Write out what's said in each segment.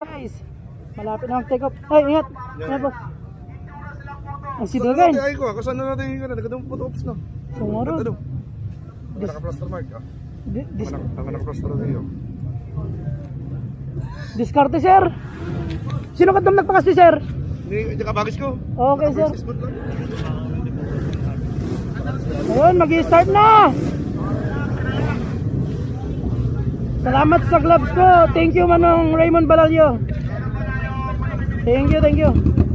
Guys, malapit na mag-take off. Ay, ingat. Ingat po. Ang sidagan. Ay ko, kasano natin yung gano'n? Nagkadong photo-ops na. Sumarod. Naka-plaster mark ka. Naka-plaster na yun. Diskarte, sir. Sino ka dam nagpakasti, sir? Hindi ka bagis ko. Okay, sir. Ayun, mag-i-start na. Salamat sa gloves ko. Thank you, Manong Raymond Balalio. Thank you, thank you.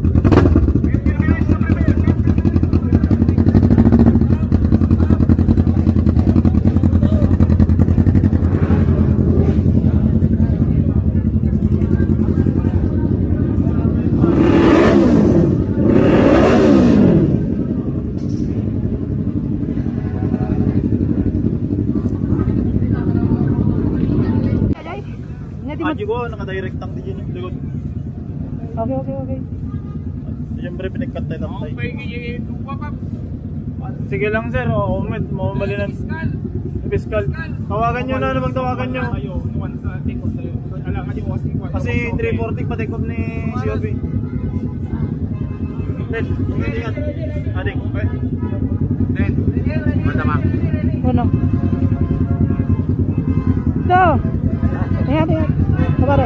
Ko naka-direct tank din yung likod. Okay. Siyempre pinag-cut tayo tatay. Sige lang sir, mamali ng fiscal. Tawagan nyo na naman, tawagan nyo. Kasi 340 pa take off ni COB. Ned, ingat. Adik, okay? Ned, matama. Ano? Ito! Ingat. Kabar.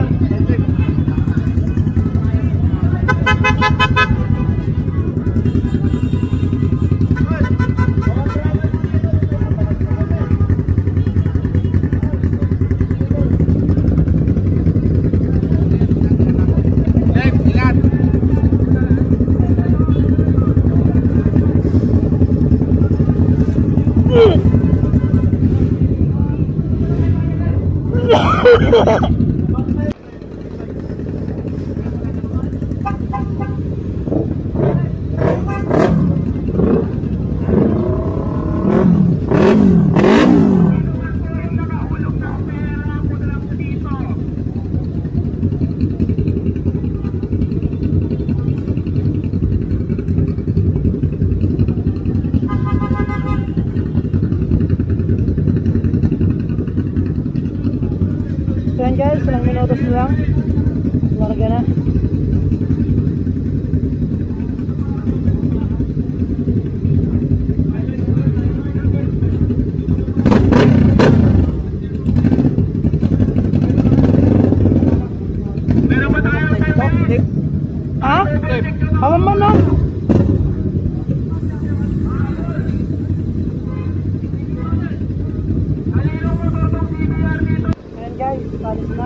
Yan guys, ilang minutos na lang. Larga na. Meron ba tayo? Ha? Hawan mo na. Ayan guys, palis na.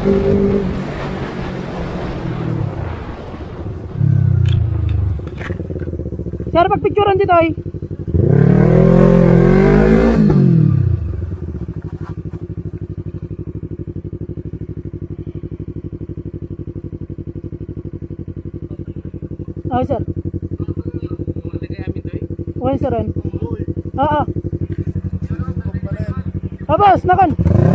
Sir, pagpicturean dito ay. Okay, sir. Okay, sir. Boss, nakan.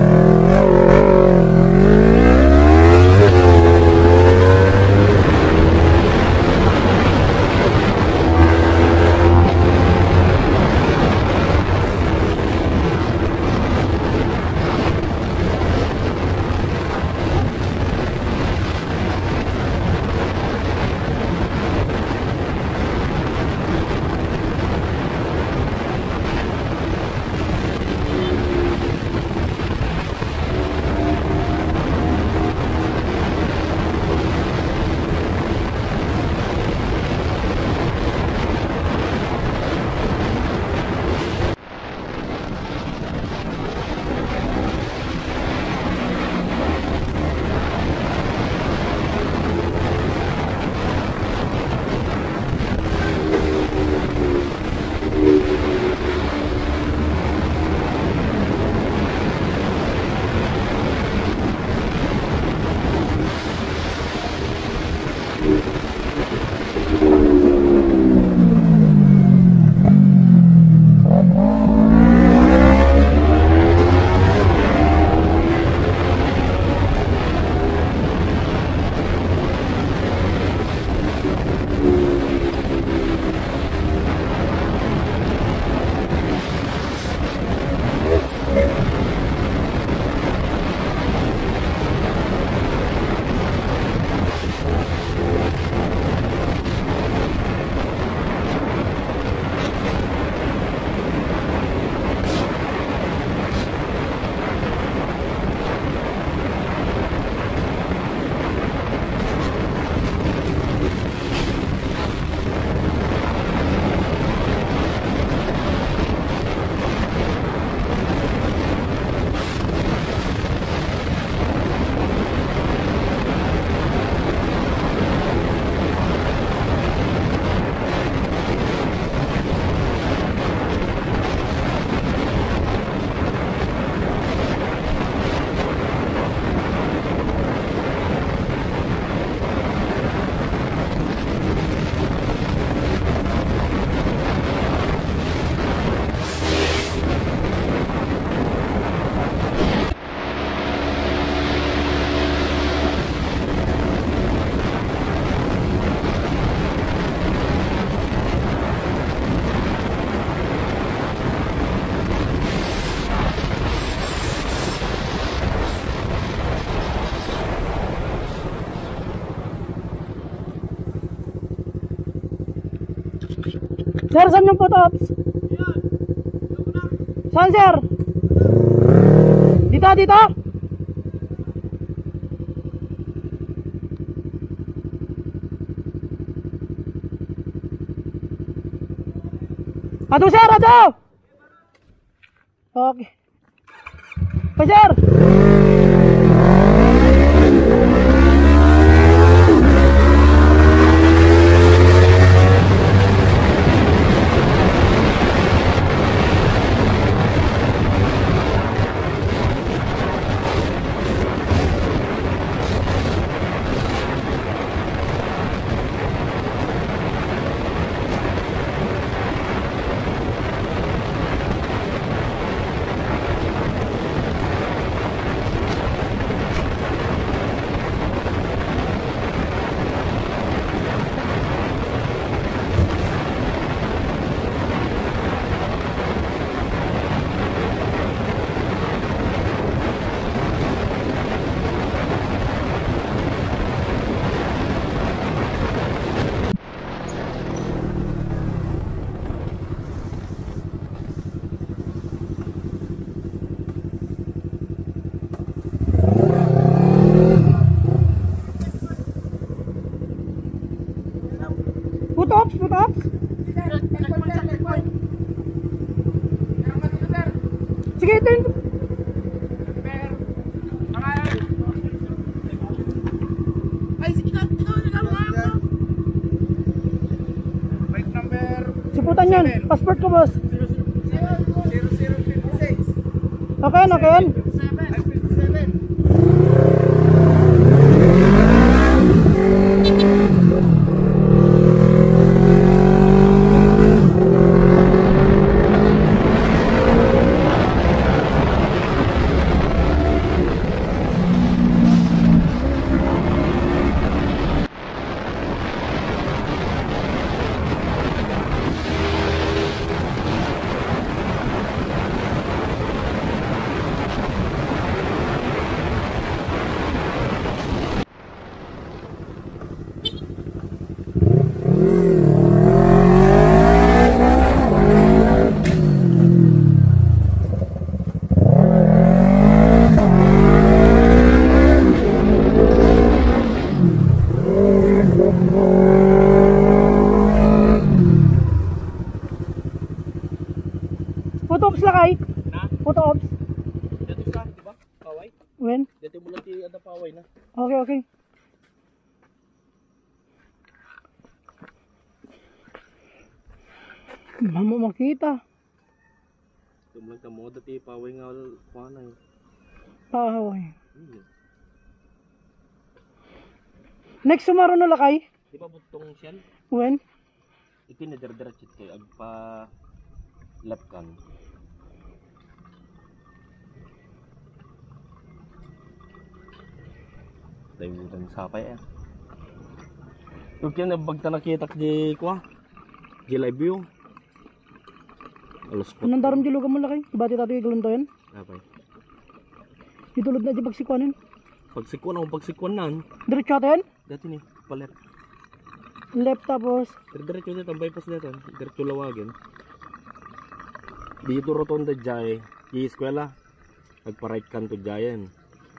Sir, saan yung photo-ops? Saan, sir? Dito, dito? Ato, sir, ato! Okay. Okay, sir! Photo-ops, photo-ops? Sige, ito yun. Kalimutan yan. Passport ko, boss. 0056. Okay yan, okay yan. 57. Photo ops lakay. Photo ops. Dito ka, di ba? Paway? When? Dito mo lang ada paway na. Okay, okay. Mamo makita. Dito mo lang mo dati paway nga kuana eh. Pahaway. Next sumaro na lakay. Di ba butong siyan? When? Ikinadiretsit kay agpa left kan. Tayo mo sapay eh. Yung kaya nabagta nakita di kwa. Di live view. Alos ko. Anong daram di lugar mo lakay? Ibati tato yung galuntoyan? Apay. Itulod na di pagsikwanin. Pagsikwan ako pagsikwan nan. Diretso atin? Dati ni palet. Left tapos. Diretso dito ang bypass dito. Diretso lawagin. Dito rotonda jay. Di eskwela. Nagpa-right kanto jayan.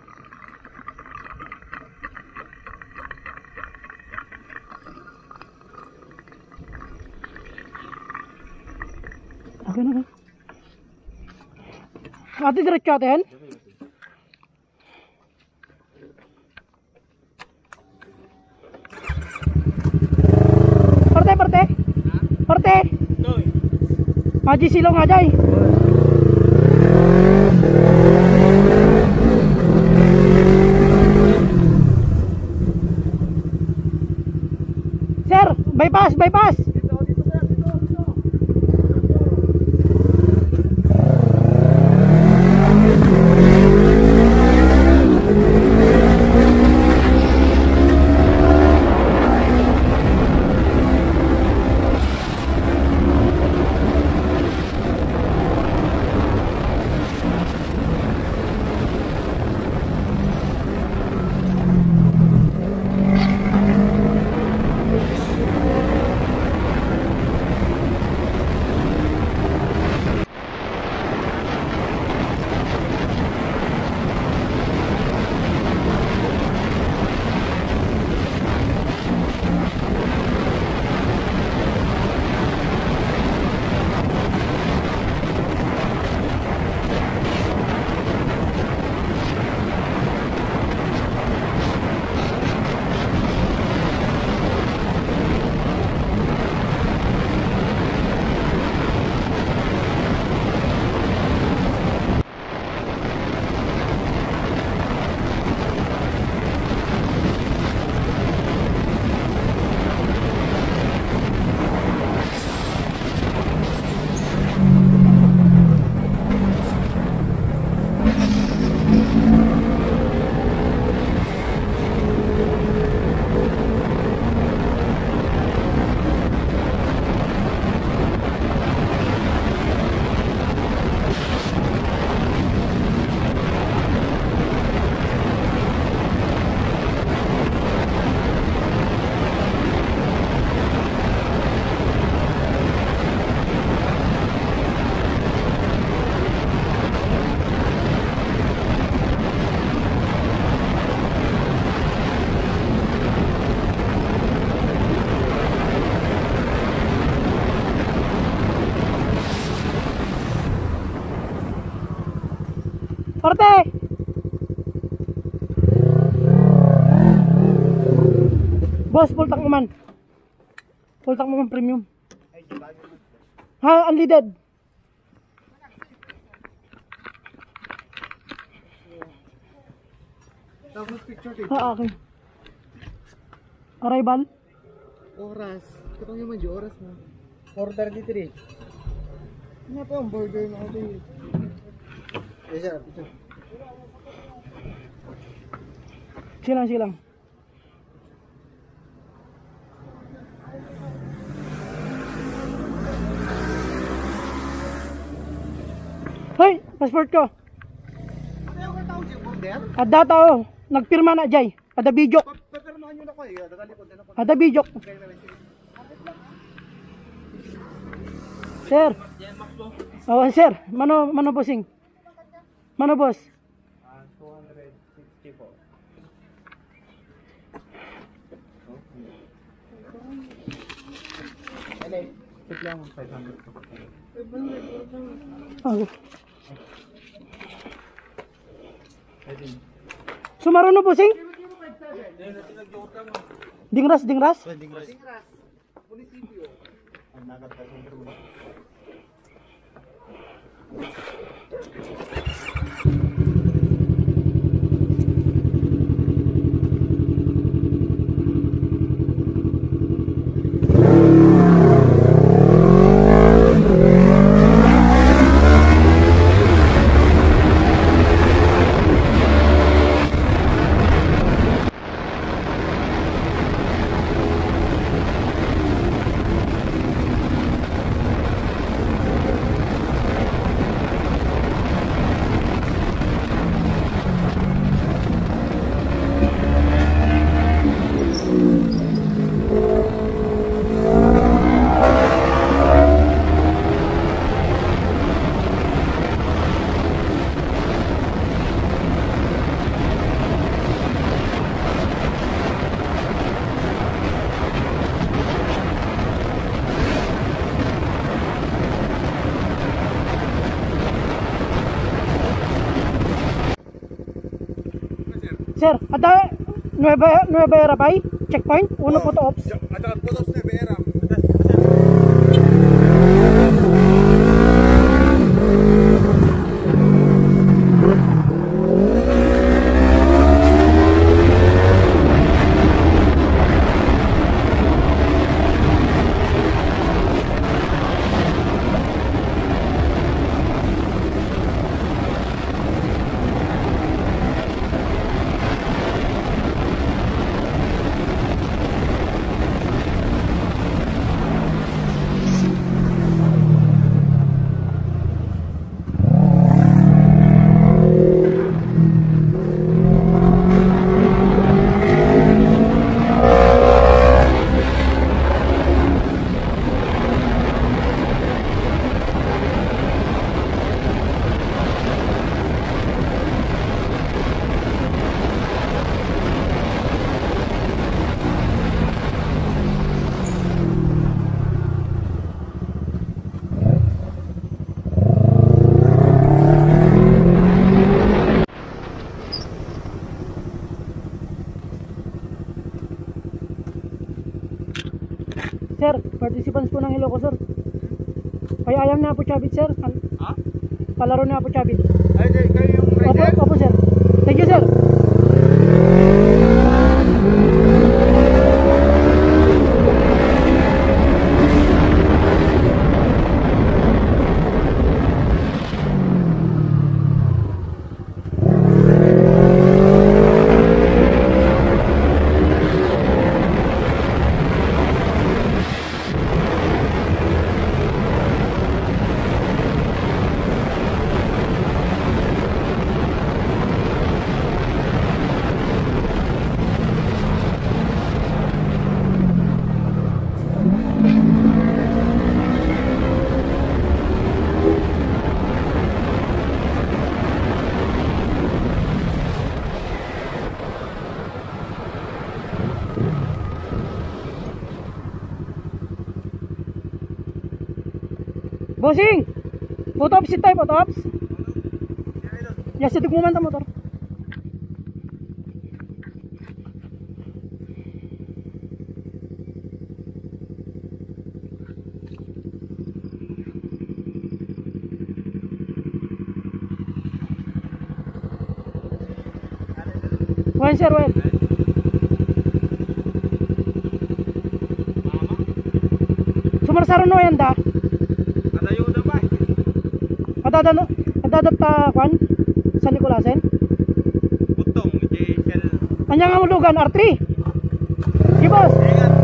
Okay na. Ate diretso atin? Parte. Parte. Maji silong aja. Sir, bypass. Parte. Boss, full tank mo man premium. Ha, unleaded. Tapos picture tape. Ha, okay. Arrival? Oras. Katong yung medyo oras mo. 4:33. Ano po ang burger na ako eh. Yes sir, ito. Silang, silang. Hoy, passport ko. Ano yung tawag yung order? Ada tao, nagpirma na jay. Ada video. Papermahan nyo na ko eh. Nagalikod na ako. Ada video. Sir. Oh, sir. Mano bossing? Mano boss? 260 po. Sit lang, 500 po. Okay. Sumaro no bossing? Dingras, dingras. Munisipyo. Ang nagat ka sa Sir, ada Nueva Era bay? Checkpoint? Uno po to ops. Ada putos na Vera. Sir, participants po ng Ilocos, sir. Payayam na po Chavit, sir. Ha? Palaro na po Chavit. Ay, kayo yung rider? Opo, sir. Thank you, sir. Bossing! Photo ops tayo, photo ops. Yes, ito mo man ta motor. Wen sir, wen. Sumarsaro no yan da. Kadayo na ba? Adadat kwan San Nicolasen. Butong, di sel. Anya nga mulugan R3. Di boss.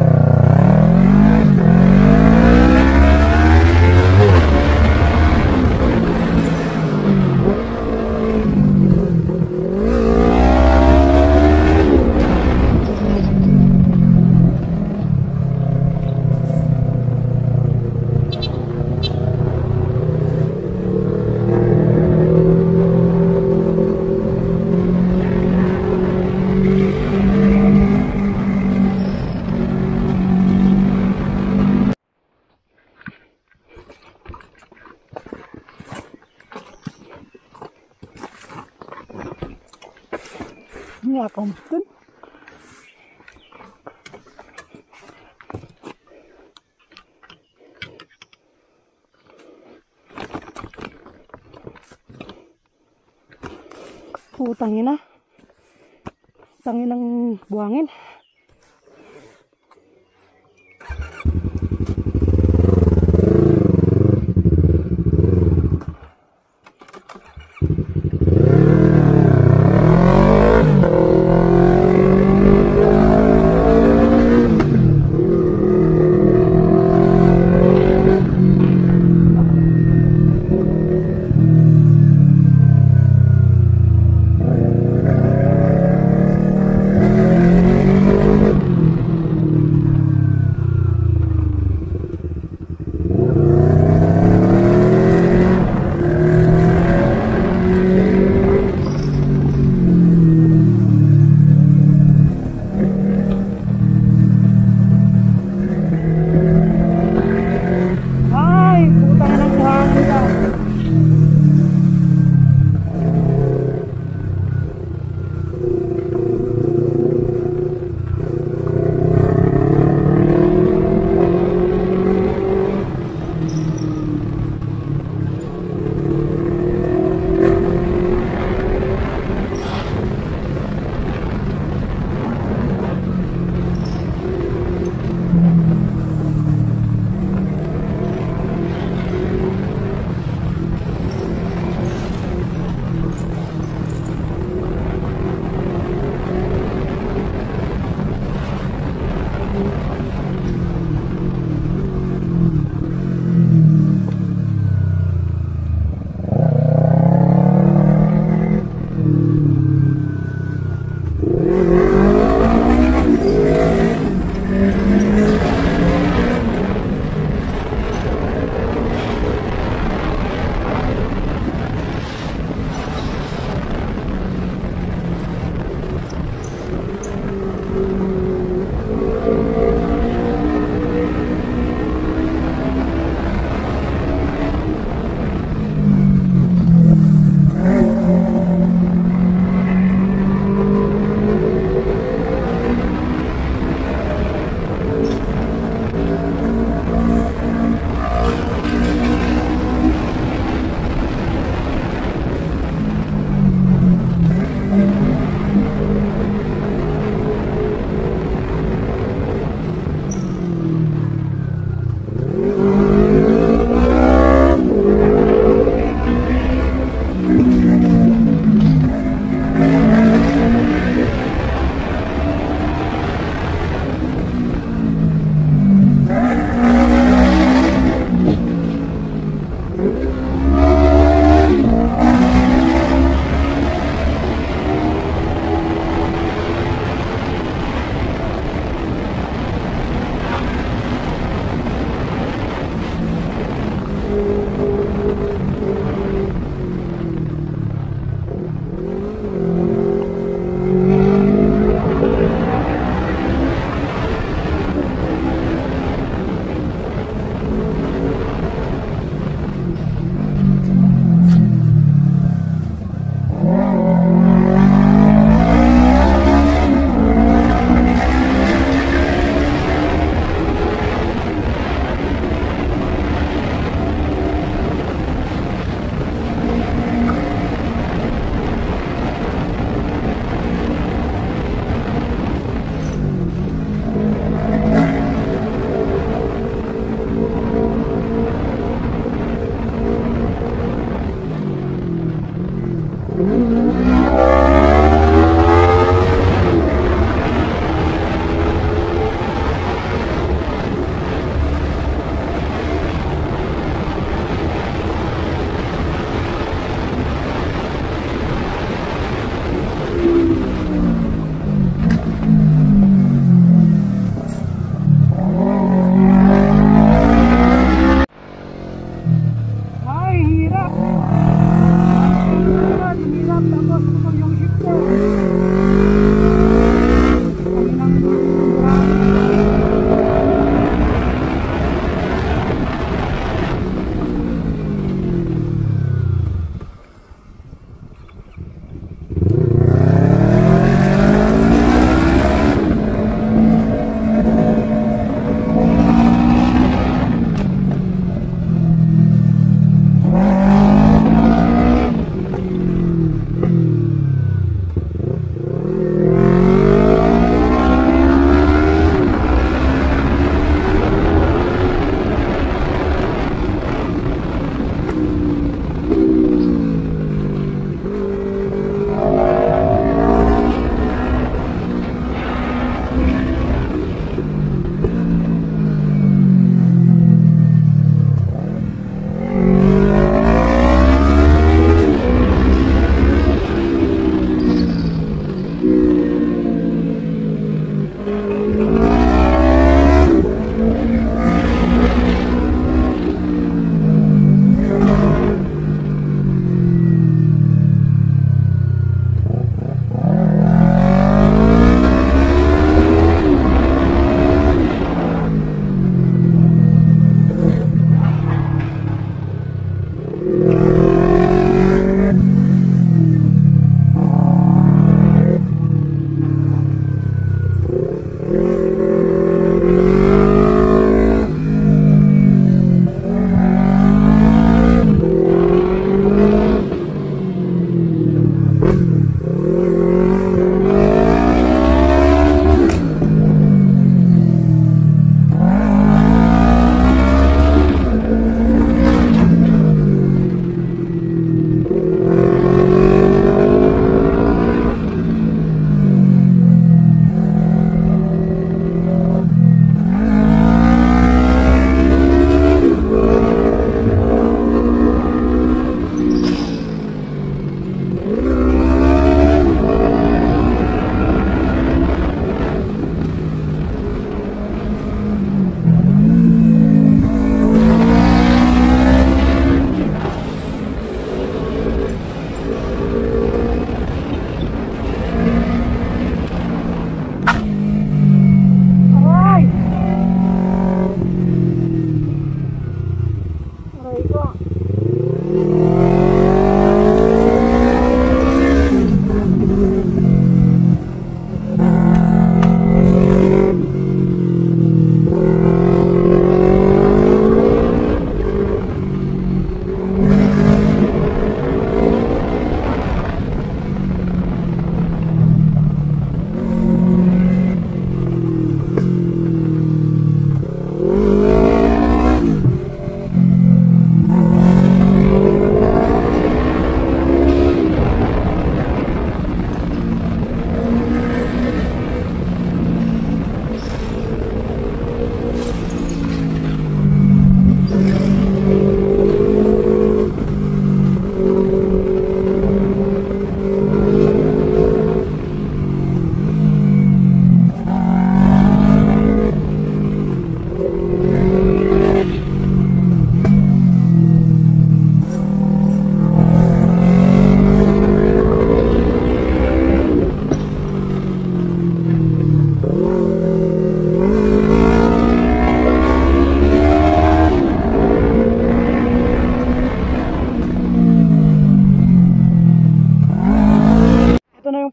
Ini akong dun. Putangin na. Tangin ng buhangin.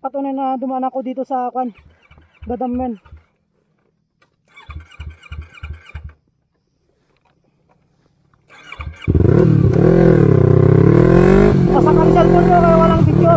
patunay na dumaan ako dito sa Gadammen. Pasak ang cellphone ko kaya walang picture.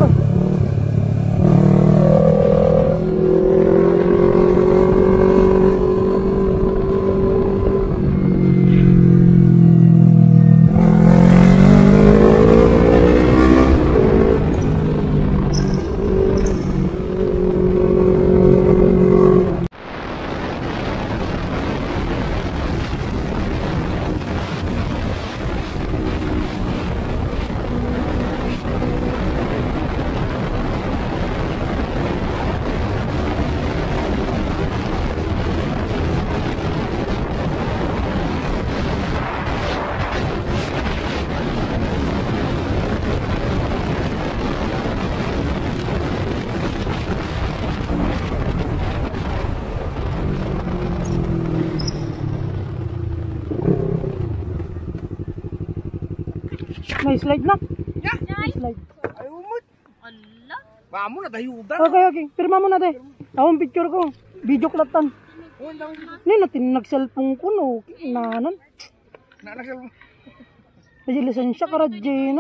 May slide na. May slide. Ayaw mo. Allah. Vamo na dayudan. Okay. Pirma mo na de. Akong picture ko. Video klatan. Oh, ang dami. Ni natin nag-cellphone ko no. Inanan. Nanakal mo. May lisensya ka Regina.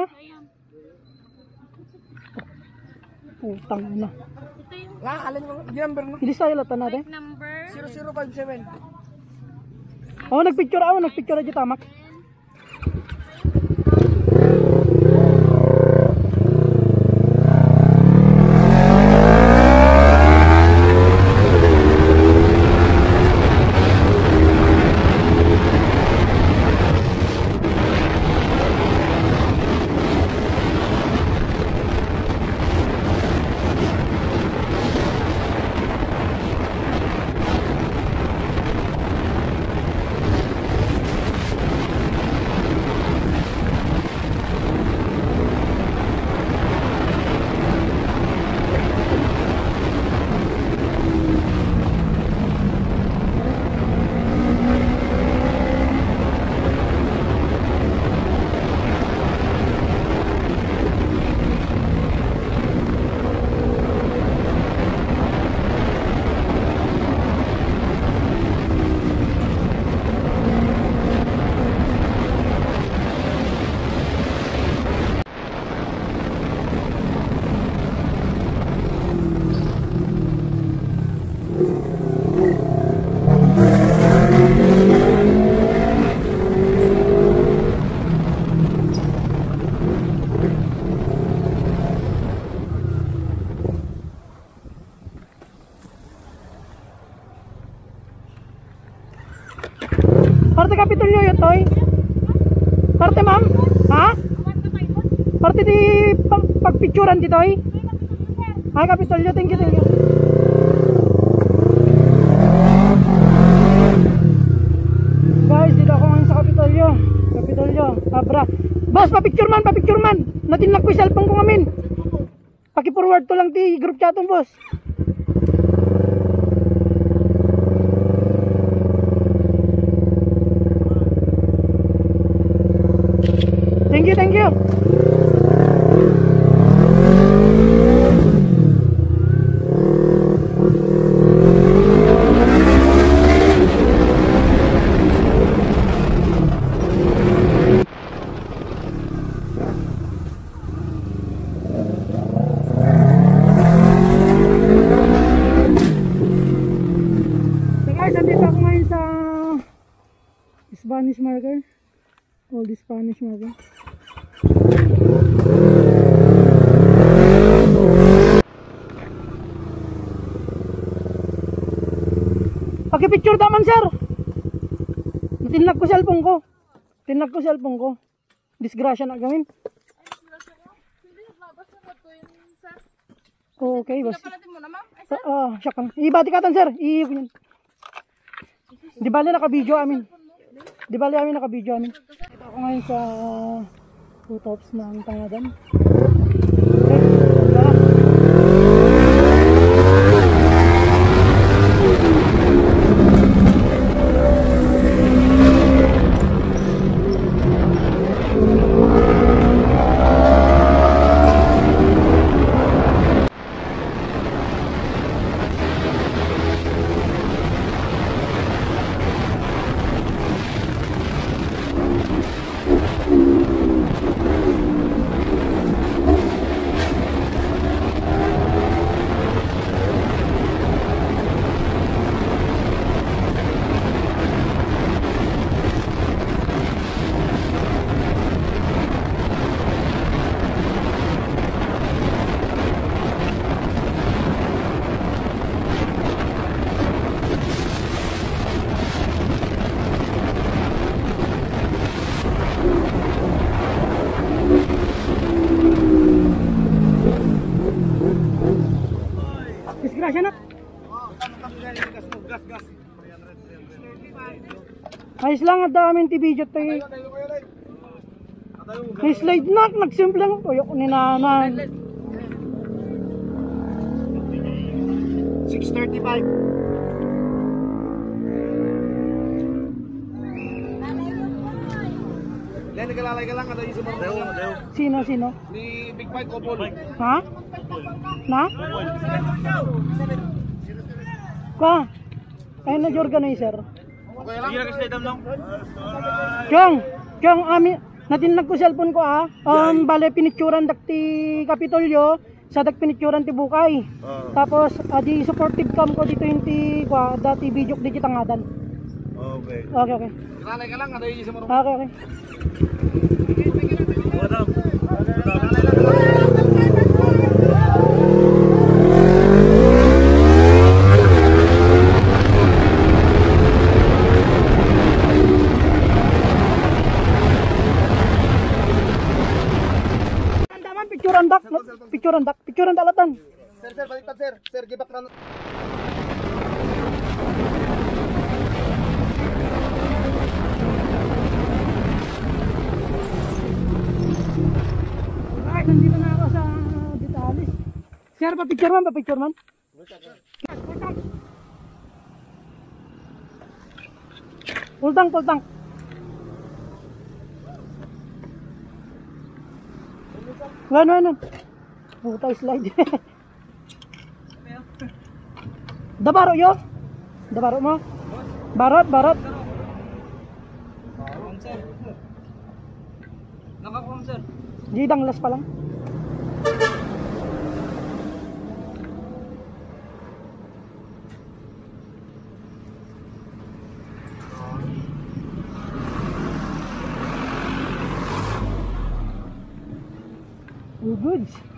Putang na. Ito yung Alin mo. Di number no. Hindi tayo latan natin. number. 0057. Nagpicture ako. Nagpicture aja tamak. Parte Kapitolyo yun, Toy? Parte, ma'am? Ha? Parte di pagpicturan di, Toy? Ay, Kapitolyo, thank you. Guys, dito ako ngayon sa Kapitolyo. Abra. Boss, papicture man. Natinlak ko yung cellphone ko ngamin. Paki-forward to lang di group chatong, boss. Thank you. So guys, nandito ako ngayon sa Spanish marker. All the Spanish marker. Paki-picture daman, sir. Tinlag ko cellphone ko. Disgrasya na gawin. Okay, boss. Siya ka. Ibati katan, sir. Di bali naka-video amin. Ito ako ngayon sa rooftops ng Tangadan. Ayos lang at daming TV jot tayo. May slide na, nagsimple lang po yung ninanan. 6:35. Len, nagalalay ka lang. Ano yung sumunod? Sino? Ni Big Fight Couple. Ha? Na? Ka? Ayun na organizer. Okay lang? Kyong, natinlag ko cellphone ko bale pinicturan dakti Kapitolyo, sa dak pinicturan ti Bukay. Tapos di supportive cam ko dito yung dati video di kita ngadan. Okay. Okay. Nagalalay ka lang. Ano yung sumunod? Okay. Picturean dalatan. Sir, baliktad sir. Sir, give back na. Ay, nandito na ako sa Ditalis. Sir, pa-picture man. Full tank. Ano. Puta slide. Dabaro yo. Dabaro mo. Barot. Nakakuha sir. Jidang las pa lang. Oh, good.